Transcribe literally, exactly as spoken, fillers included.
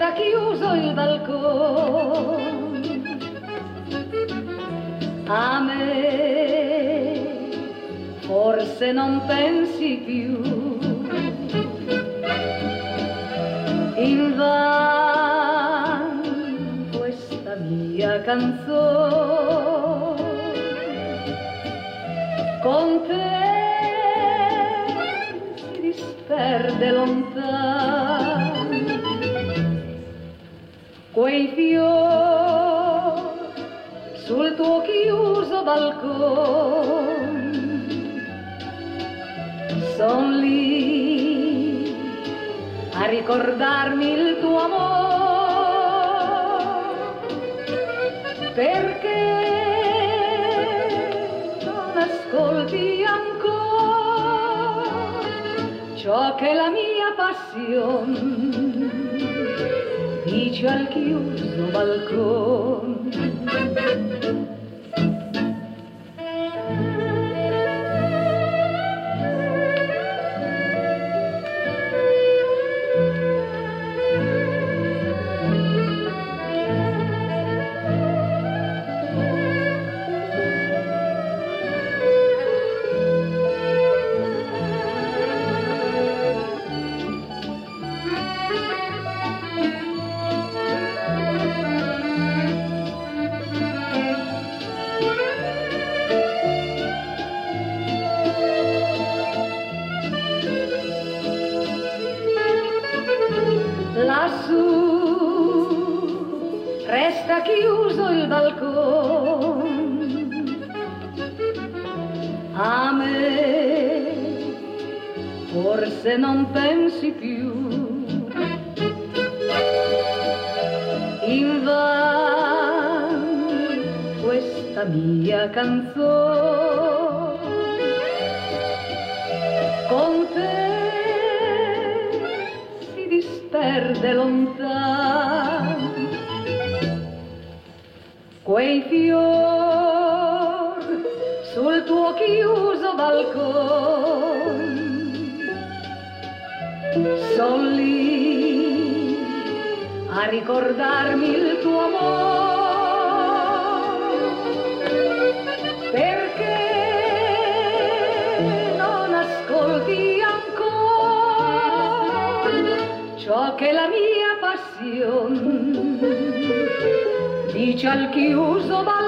resta chiuso il balcone. A me forse non pensi più, invan questa mia canzone con te si disperde lontano. Quei fiori sul tuo chiuso balcone son lì a ricordarmi il tuo amore, perché non ascolti ancora ciò che la mia passione dice al chiuso balcone. Lassù resta chiuso il balcone, a me forse non pensi più, invan questa mia canzone con te perde lontano. Quei fior sul tuo chiuso balcone son lì a ricordarmi il tuo amore, perché non ascolti ancora ciò che la mia passione dice al chiuso balcone.